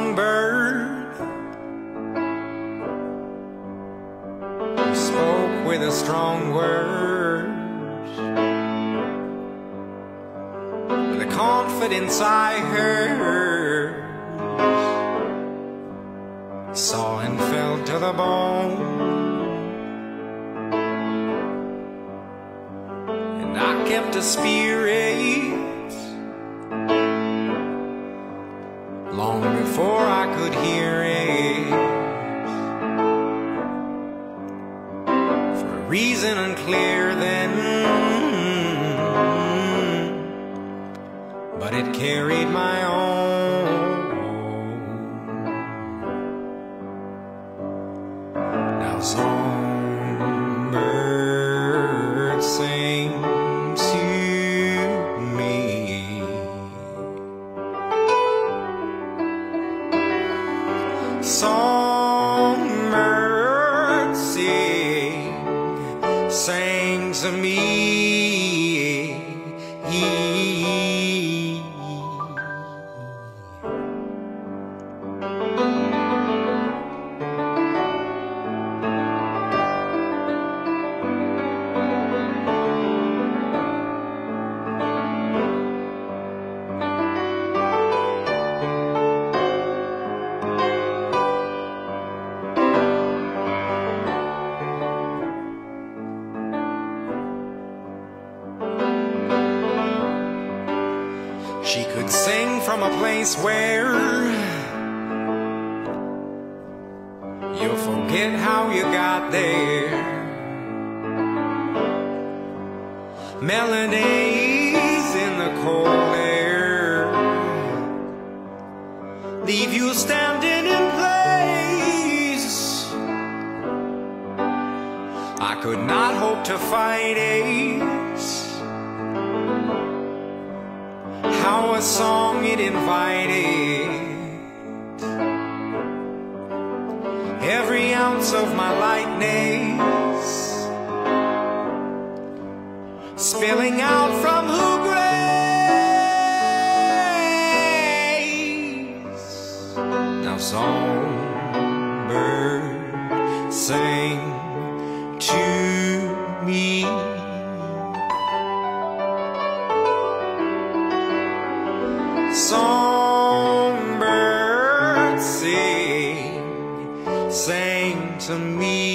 songbird who spoke with a strong word, with a confidence I heard, saw and felt to the bone. And I kept a spirit long before I could hear it, for a reason unclear then, but it carried my own. Now songbird sing to me, songbird sang to me. She could sing from a place where you'll forget how you got there. Melodies in the cold air leave you standing in place. I could not hope to fight it. How a song it invited every ounce of my lightness, spilling out from her grace. Now songbird sang to me. Songbird sang to me.